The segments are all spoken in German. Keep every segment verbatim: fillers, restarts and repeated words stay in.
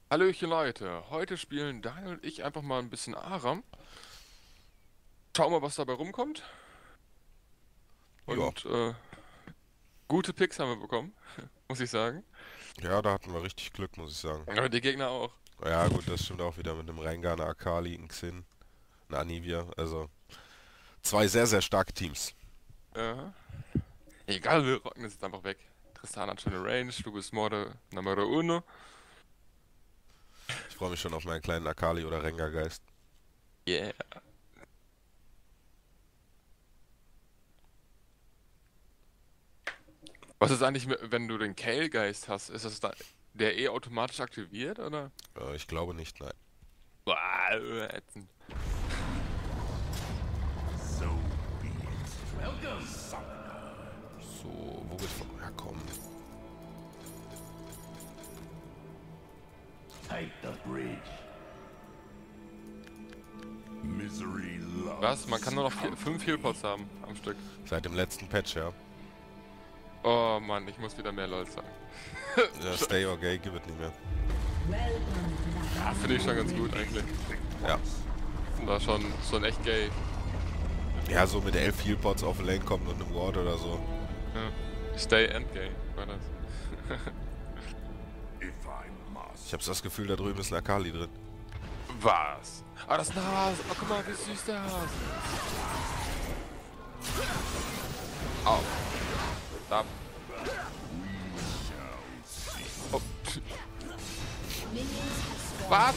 Hallöchen Leute, heute spielen Daniel und ich einfach mal ein bisschen Aram. Schauen wir, was dabei rumkommt. Ja, Und äh, gute Picks haben wir bekommen, muss ich sagen. ja, da hatten wir richtig Glück, muss ich sagen. Aber die Gegner auch. Ja, gut, das stimmt auch wieder mit einem Rengar, einer Akali, einem Xin, einer Anivia. Also zwei sehr, sehr starke Teams. Ja. Egal, wir rocken das jetzt einfach weg. Tristan hat schon eine Range, du bist Morde Numero Uno. Ich freue mich schon auf meinen kleinen Akali oder Rengar-Geist. Yeah. Was ist eigentlich, mit- wenn du den Kale-Geist hast? Ist das da, der eh automatisch aktiviert, oder? Äh, ich glaube nicht, nein. Boah, äh, ätzend. So be it. Welcome. So, wo willst du herkommen? Take the bridge. Misery loves. Was? Man kann nur noch vier, fünf Healpots haben am Stück. Seit dem letzten Patch, ja. Oh Mann, ich muss wieder mehr LOL sagen. Ja, Stay or Gay, give it nicht mehr. Ja, finde ich schon ganz gut eigentlich. Ja. War schon, schon echt gay. Ja, so mit elf Healpots auf Lane kommen und einem Ward oder so. Ja. Stay and gay war das. If I must. Ich habe das Gefühl, da drüben ist ein Akali drin. Was? Ah, das ist ein Hase. Oh, guck mal, wie süß der Hase. Au. Da. Oh. Was?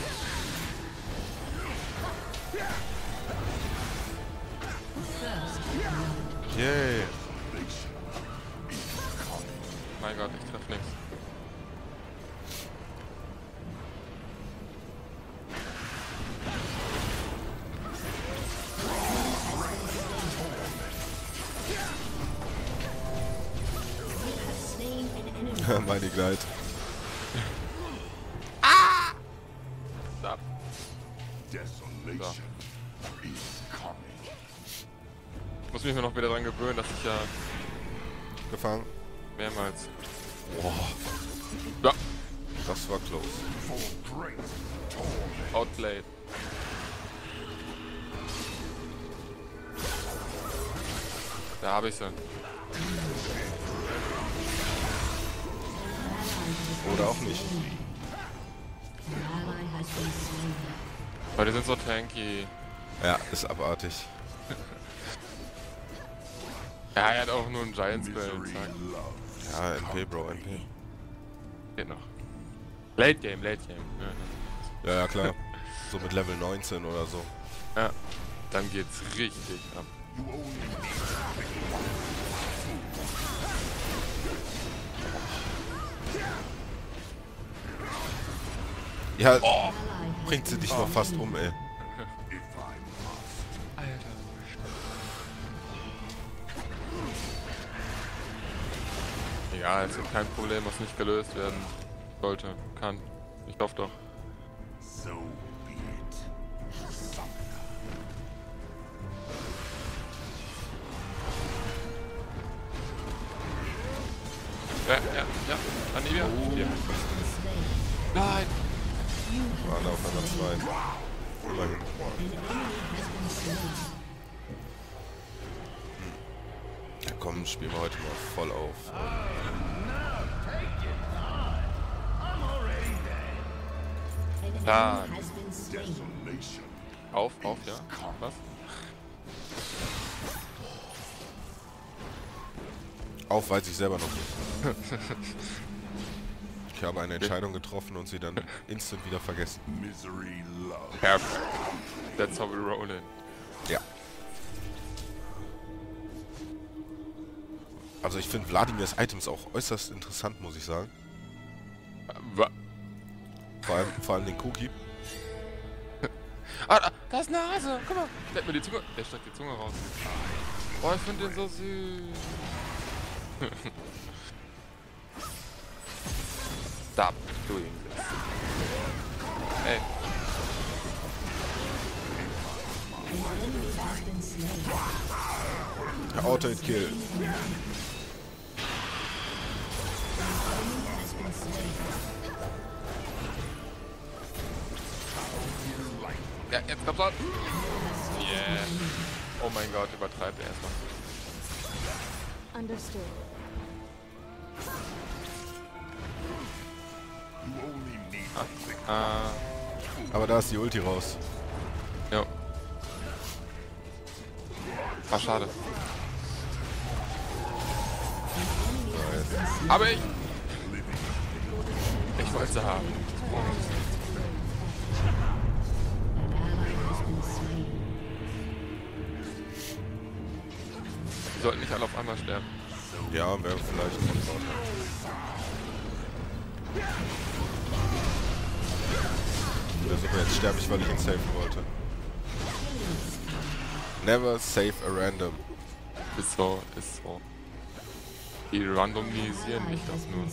Yay. Mein Gott, ich treffe nichts. Meine Gleit. Da. Desolation is coming. Ich muss mich mir noch wieder dran gewöhnen, dass ich ja Gefangen. mehrmals. Boah, Ja, das war close. For great torment. outplayed. Da habe ich sie. Oder auch nicht. Weil die sind so tanky. Ja, ist abartig. Ja, er hat auch nur einen Giant Spell. Misery Zack. loves. Ja, M P, Bro, M P. Geht noch. Late Game, Late Game. Ja, Ja, ja, klar. So mit Level neunzehn oder so. ja. Dann geht's richtig ab. Ja, bringt sie dich noch fast um, ey. If I must. Alter. Ja, es ist kein Problem, was nicht gelöst werden sollte. Kann. Ich hoffe doch. So be it. Ja, ja, ja. Anivia? Ja. Nein! Waren auf einer zwei. Immerhin. Ja komm, spielen wir heute mal voll auf. Da. Desolation. Auf, auf, ja. Was? Auf weiß ich selber noch nicht. Ich habe eine Entscheidung getroffen und sie dann instant wieder vergessen. Misery loves. Perfect. That's how we roll in. Ja. Also ich finde Wladimirs Items auch äußerst interessant, muss ich sagen. Wa Vor allem, vor allem den Cookie. ah, da, da ist eine Hase. Guck mal. Der hat mir die Zunge. Der streckt die Zunge raus. Boah, ich finde den so süß. Stop doing this. Ey. Auto-Kill. Ja, jetzt kommt's an. Yeah. Oh mein Gott, übertreibt er erstmal. Understood. You only need Ah. Ah. Aber da ist die Ulti raus. Ja. War schade. Aber ich... Ich wollte sie haben. Die sollten nicht alle auf einmal sterben. Ja, wäre vielleicht ein Vorteil. Ja, super, jetzt sterbe ich, weil ich ihn safen wollte. Never save a random. Ist so, ist so. Die randomisieren mich das nur.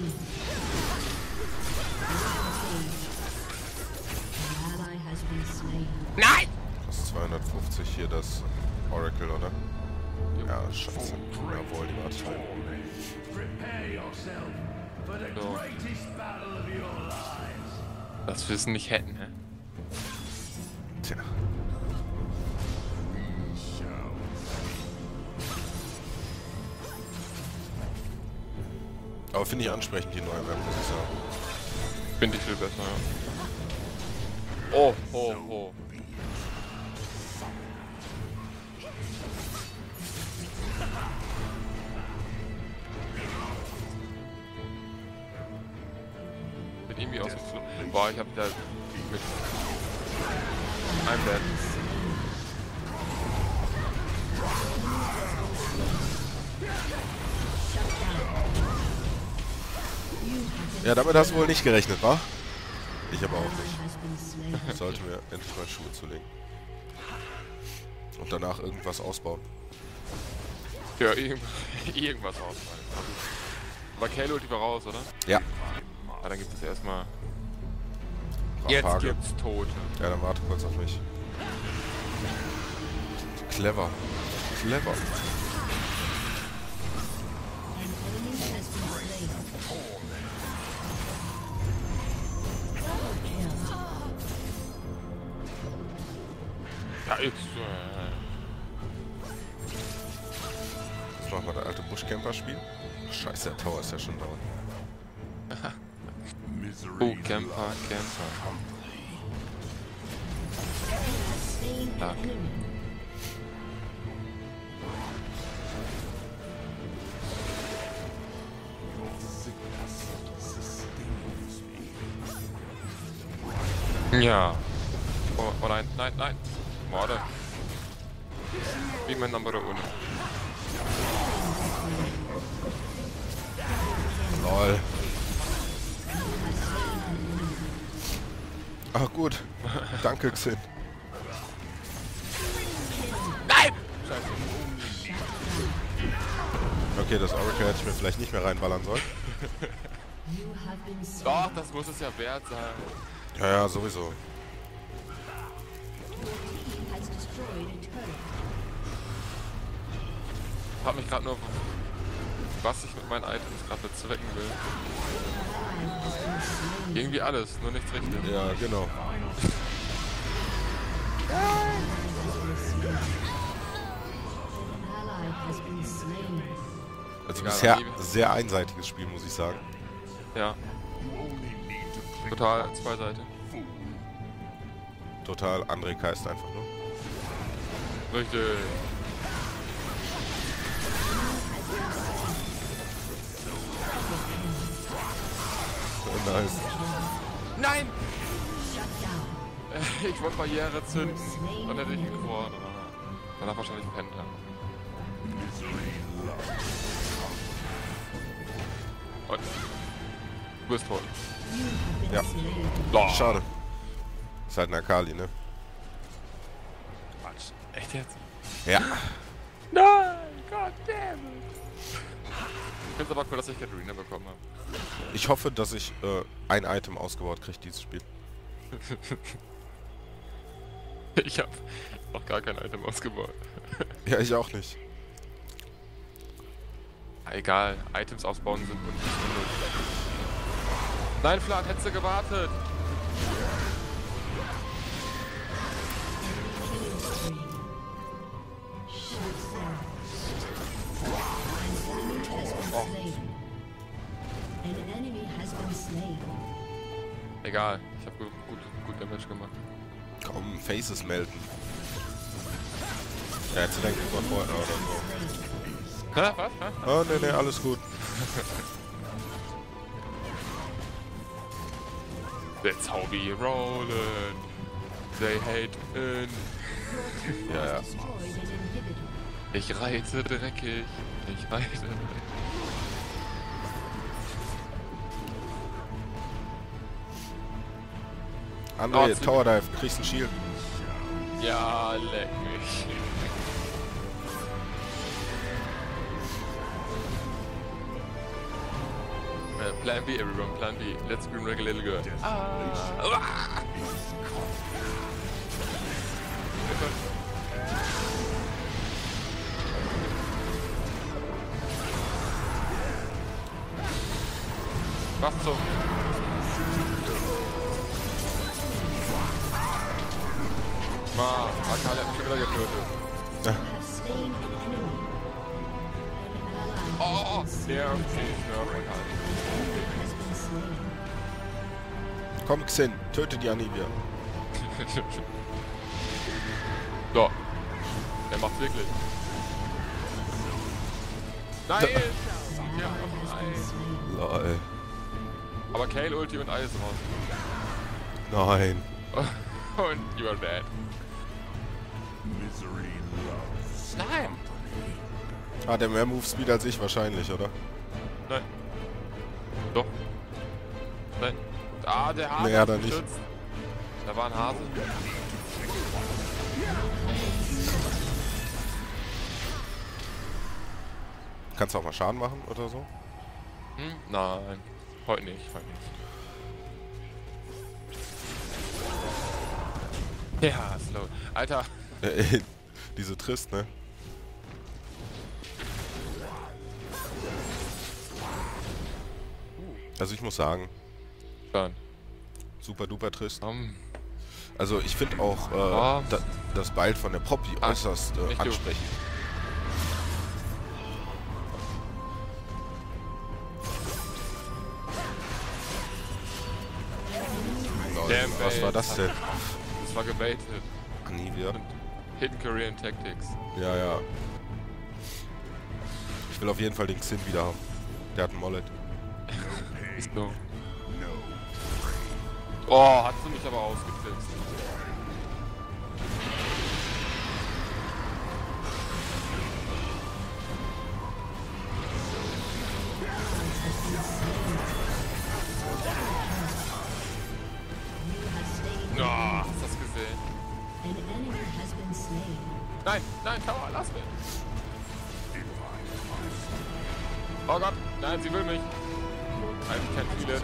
Nein! Das ist zweihundertfünfzig hier, das Oracle, oder? Ja, scheiße. Jawohl, die warte. Prepare yourself for the So. greatest battle of your lives. Das wir es nicht hätten, hä? Tja. Aber finde ich ansprechend, die neue Map, muss ich sagen. Finde ich viel besser, ja. Oh, oh, oh. Mit irgendwie aus dem Flug. Boah, ich hab da mit einem Bett. Ja, damit hast du wohl nicht gerechnet, wa? Ich aber auch nicht. Ich sollte mir endlich mal Schuhe zulegen. Und danach irgendwas ausbauen. Ja, irgend irgendwas ausfallen. Aber Kalo ulti war raus, oder? Ja. Ah, dann gibt es erstmal. Rampage. Jetzt gibt's Tote. Ja, dann warte kurz auf mich. Clever. Clever. Ja, jetzt. Äh, Jetzt machen wir das alte Buschcamper-Spiel. Scheiße, der Tower ist ja schon da. misery. oh, Camper, Camper. Da. Ja. Oh, oh nein, nein, nein. Morde. Wie mein Number uno. Lol. Ach gut. Danke, Xin. Nein! Okay, das Oracle hätte ich mir vielleicht nicht mehr reinballern sollen. Doch, das muss es ja wert sein. Ja, ja, sowieso. Ich frag mich gerade nur, was ich mit meinen Items gerade bezwecken will. Irgendwie alles, nur nichts richtig. Ja, genau. Also Egal, bisher Liebe. sehr einseitiges Spiel, muss ich sagen. Ja. Total zweiseitig. Total André Keist einfach nur. Richtig. Oh, nice. Nein! Äh, Ich wollte Barriere zünden. Dann hätte ich ihn gewonnen. Danach wahrscheinlich ein Penta. Und du bist tot. Ja, Boah. schade. Ist halt eine Akali, ne? Quatsch. Echt jetzt? Ja. Nein! God damn it! Ich find's aber cool, dass ich Katarina bekommen habe. Ich hoffe, dass ich äh, ein Item ausgebaut kriege, dieses Spiel. Ich hab noch gar kein Item ausgebaut. Ja, ich auch nicht. Egal, Items ausbauen sind und nicht unnötig. Nein, Flat, hättest du gewartet! Oh. An enemy has been slain. Egal, ich habe gut, gut, gut Damage gemacht. Komm, Faces melden. Ja, jetzt denkt man vorher oder so. Hä, was? Hä? Oh, ne, ne, alles gut. That's how we rollin'. They hate in. Ja, ja. Destroyed an inhibitor. Ich reite dreckig. Ich reite dreckig. André, Oh, Tower Dive, kriegst einen Shield. Ja, leck mich. Uh, plan B, everyone, plan B. Let's scream like a little girl. Ah. Ah. Was zum... Ma, Akali hat mich schon wieder getötet. You have slain an enemy. An ally Oh, has been der slain. Nerf Akali. An enemy has been slain. Komm, Xin, töte die Anivia. So. Er macht's wirklich. Nein! An Ja, ally has been nein. slain. Lol. Aber Kale Ulti und alles raus. Nein. Und you are bad. Misery loves. Nein! Hat er mehr Movespeed als ich wahrscheinlich, oder? Nein. Doch. Nein. Ah, der Hase Nee, hat hat er mich nicht. geschützt. Da war ein Hase. Kannst du auch mal Schaden machen oder so? Hm? Nein. Heute nicht, heute nicht. Ja, slow. Alter. Äh, Diese Trist, ne? Also ich muss sagen, Dann. super duper Trist. Um, Also ich finde auch äh, Oh. da, das Bild von der Poppy Ah, äußerst äh, nicht du. ansprechend. Lol, Damn, was ey. war das denn? das war gebaitet. Anivia? Hidden Korean Tactics. Ja, ja. Ich will auf jeden Fall den Xin wieder haben. Der hat einen Mollet. Ist so. Oh, hat sie mich aber ausgeflitzt. Oh, hast du das gesehen? An enemy has been slain. Nein, nein, Tower, lass mich. Oh Gott, nein, sie will mich. Nein, ich kenn viele.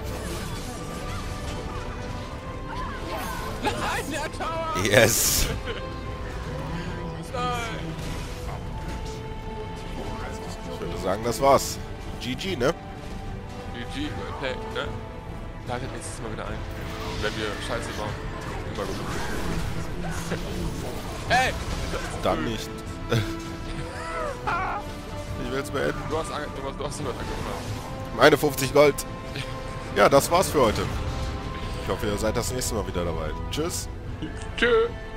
Nein, der Tower! Yes! Nein! Ich würde sagen, das war's. G G, ne? G G, Play, ne? Schaltet nächstes Mal wieder ein. Wenn wir Scheiße bauen. Immer gut. Ey! Dann nicht. Ich will's beenden. Du hast, ange du hast, du hast jemand angefangen. Meine fünfzig Gold. Ja, das war's für heute. Ich hoffe, ihr seid das nächste Mal wieder dabei. Tschüss. Tschö!